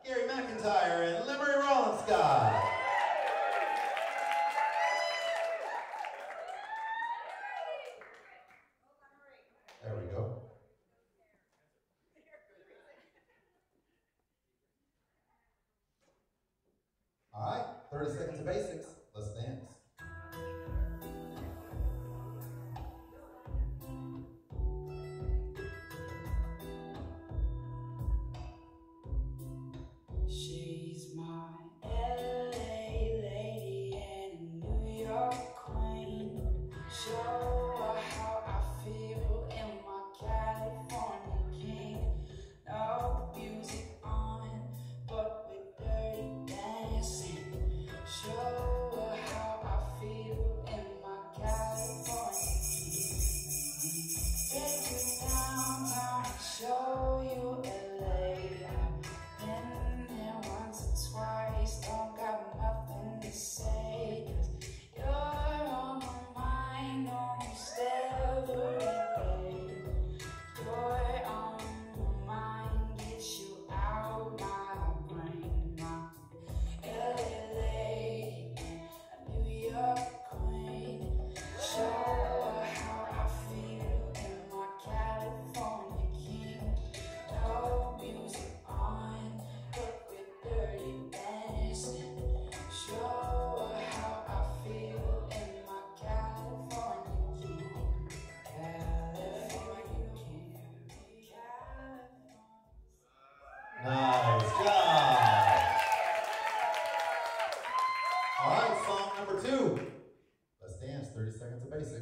Gary McIntyre and Lemery Rollins Scott. There we go. All right, 30 seconds of basics. Let's dance. She's my LA lady and New York queen. Show her how I feel in my California king. No music on, but with dirty dancing. Show her how I feel in my California king. Take you downtown, show you LA. Been there once or twice, don't got nothing to say. 'Cause you're on my mind almost every day. You're on my mind, get you out my brain. My LA lady, a New York queen. Show her how I feel in my California king. No music on, but with dirty dancing. Show her how I feel in my California king. California king. Nice job. All right, song number 2. Let's dance. 30 seconds of basics.